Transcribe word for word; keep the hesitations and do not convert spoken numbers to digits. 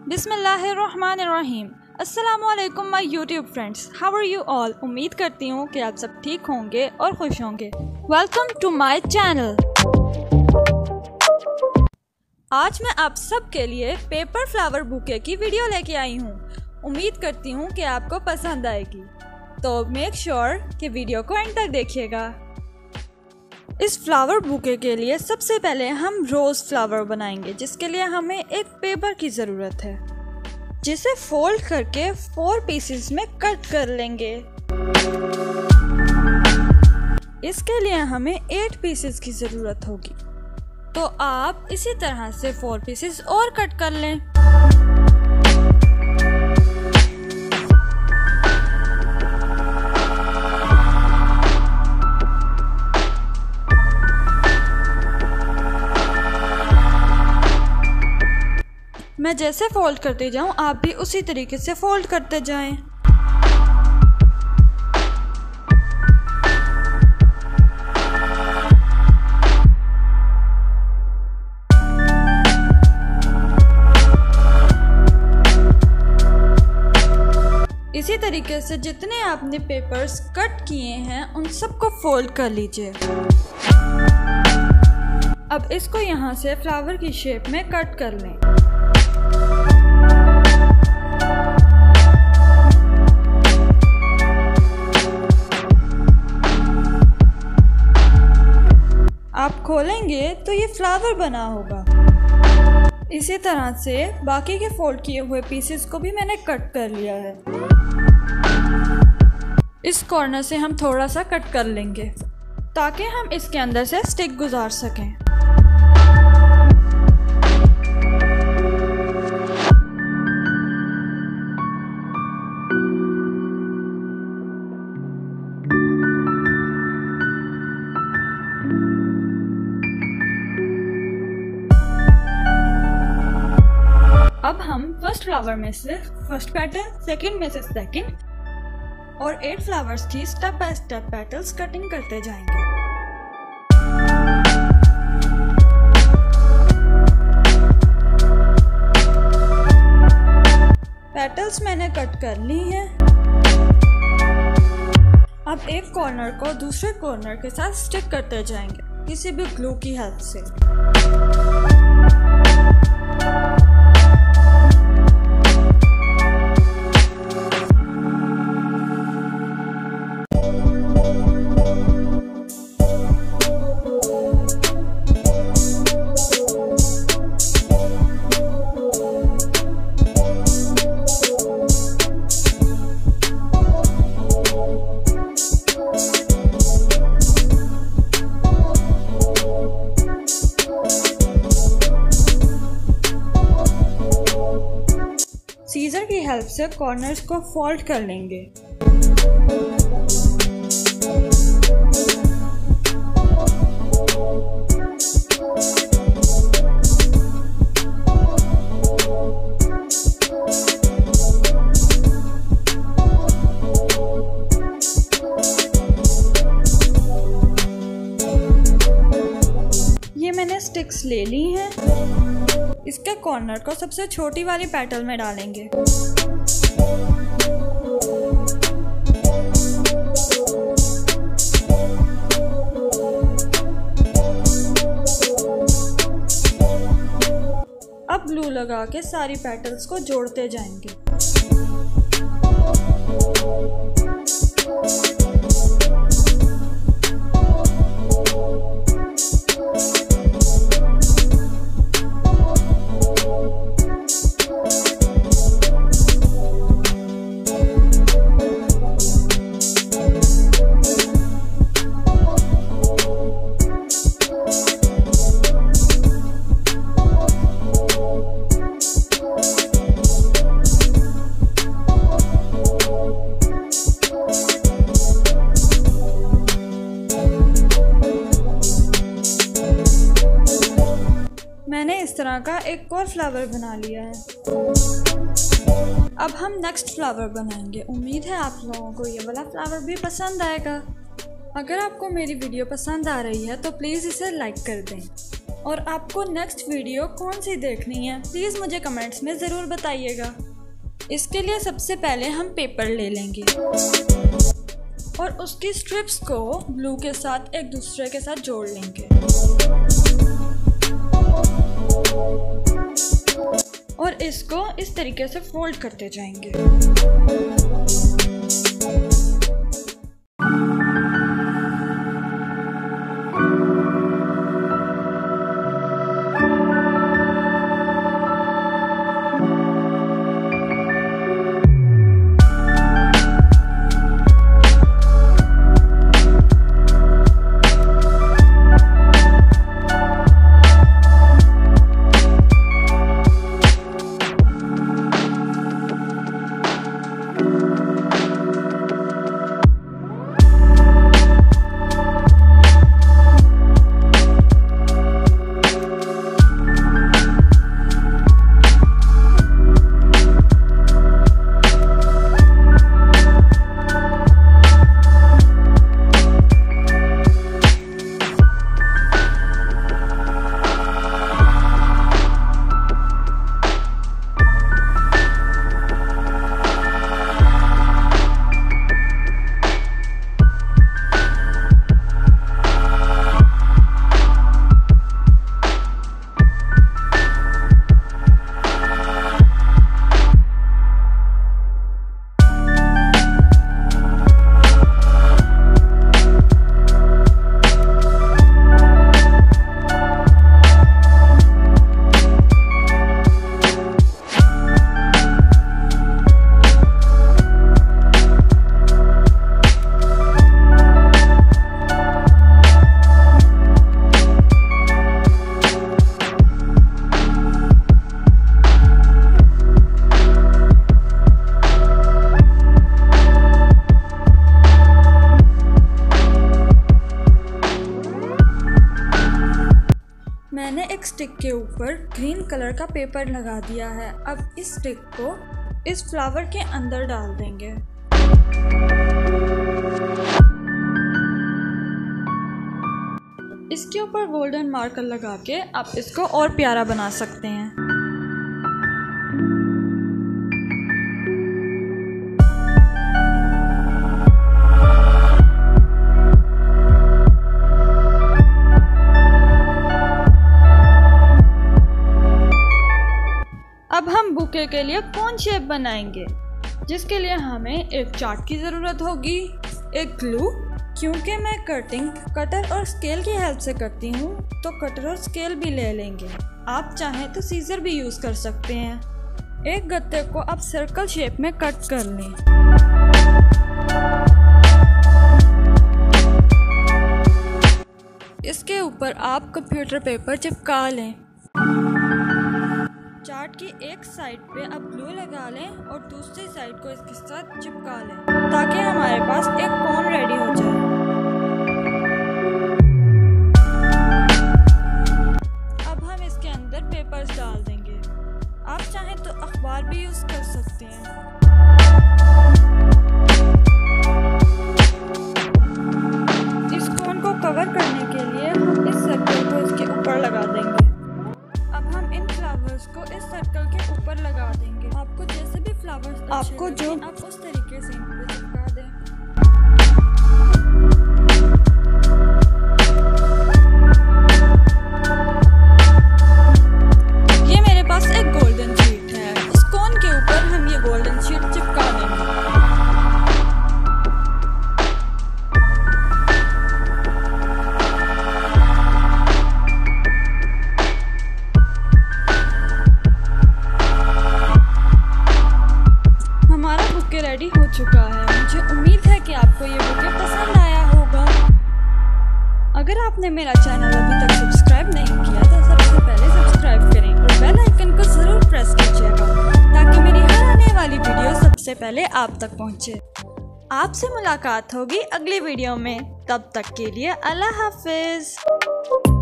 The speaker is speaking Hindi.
बिस्मिल्लाहिर्रहमानिर्रहीम। अस्सलाम-u-Alaikum my YouTube friends, how are you all. उम्मीद करती हूँ कि आप सब ठीक होंगे और खुश होंगे। Welcome to my channel. आज मैं आप सब के लिए पेपर फ्लावर बुके की वीडियो लेके आई हूँ। उम्मीद करती हूँ कि आपको पसंद आएगी, तो मेक श्योर कि वीडियो को एंड तक देखिएगा। इस फ्लावर बुके के लिए सबसे पहले हम रोज़ फ्लावर बनाएंगे, जिसके लिए हमें एक पेपर की ज़रूरत है, जिसे फोल्ड करके फोर पीसेस में कट कर लेंगे। इसके लिए हमें एट पीसेस की ज़रूरत होगी, तो आप इसी तरह से फोर पीसेस और कट कर लें। मैं जैसे फोल्ड करते जाऊं, आप भी उसी तरीके से फोल्ड करते जाएं। इसी तरीके से जितने आपने पेपर्स कट किए हैं उन सबको फोल्ड कर लीजिए। अब इसको यहाँ से फ्लावर की शेप में कट कर लें। आप खोलेंगे तो ये फ्लावर बना होगा। इसी तरह से बाकी के फोल्ड किए हुए पीसेस को भी मैंने कट कर लिया है। इस कॉर्नर से हम थोड़ा सा कट कर लेंगे ताकि हम इसके अंदर से स्टिक गुजार सकें। अब हम फर्स्ट फ्लावर में से फर्स्ट पेटल, सेकंड में से सेकंड और एट फ्लावर्स की step by step petals cutting करते जाएंगे। पेटल्स मैंने कट कर ली हैं। अब एक कॉर्नर को दूसरे कॉर्नर के साथ स्टिक करते जाएंगे किसी भी ग्लू की हेल्प से। सीजर की हेल्प से कॉर्नर्स को फोल्ड कर लेंगे। ये मैंने स्टिक्स ले ली हैं। इसके कॉर्नर को सबसे छोटी वाली पेटल में डालेंगे। अब ग्लू लगा के सारी पेटल्स को जोड़ते जाएंगे। मैंने इस तरह का एक और फ्लावर बना लिया है। अब हम नेक्स्ट फ्लावर बनाएंगे। उम्मीद है आप लोगों को ये वाला फ्लावर भी पसंद आएगा। अगर आपको मेरी वीडियो पसंद आ रही है तो प्लीज़ इसे लाइक कर दें। और आपको नेक्स्ट वीडियो कौन सी देखनी है प्लीज़ मुझे कमेंट्स में ज़रूर बताइएगा। इसके लिए सबसे पहले हम पेपर ले लेंगे और उसकी स्ट्रिप्स को ग्लू के साथ एक दूसरे के साथ जोड़ लेंगे और इसको इस तरीके से फोल्ड करते जाएंगे। मैंने एक स्टिक के ऊपर ग्रीन कलर का पेपर लगा दिया है। अब इस स्टिक को इस फ्लावर के अंदर डाल देंगे। इसके ऊपर गोल्डन मार्कर लगा के आप इसको और प्यारा बना सकते हैं। अब हम बुके के लिए कौन शेप बनाएंगे, जिसके लिए हमें एक चार्ट की ज़रूरत होगी, एक ग्लू, क्योंकि मैं कटिंग कटर और स्केल की हेल्प से करती हूँ तो कटर और स्केल भी ले लेंगे। आप चाहें तो सीजर भी यूज़ कर सकते हैं। एक गत्ते को आप सर्कल शेप में कट कर लें। इसके ऊपर आप कंप्यूटर पेपर चिपका लें। चार्ट की एक साइड पे आप ग्लू लगा लें और दूसरी साइड को इसके साथ चिपका लें ताकि हमारे पास एक कोन रेडी हो जाए। अब हम इसके अंदर पेपर्स डाल देंगे। आप चाहें तो अखबार भी यूज़ कर सकते हैं। इस कोन को कवर करने के लिए हम इस सर्कल को इसके ऊपर लगा देंगे। फ्लावर्स को इस सर्कल के ऊपर लगा देंगे। आपको जैसे भी फ्लावर्स आपको जो आप उस तरीके से इनको चिपका दें। ये मेरे पास एक गोल्डन शीट है। इस कोन के ऊपर हम ये गोल्डन शीट चिपका देंगे। रेडी हो चुका है। मुझे उम्मीद है कि आपको ये बुके पसंद आया होगा। अगर आपने मेरा चैनल अभी तक सब्सक्राइब नहीं किया तो सबसे पहले सब्सक्राइब करें और बेल आइकन को ज़रूर प्रेस कीजिएगा ताकि मेरी हर आने वाली वीडियो सबसे पहले आप तक पहुंचे। आपसे मुलाकात होगी अगली वीडियो में। तब तक के लिए अल्लाह हाफिज़।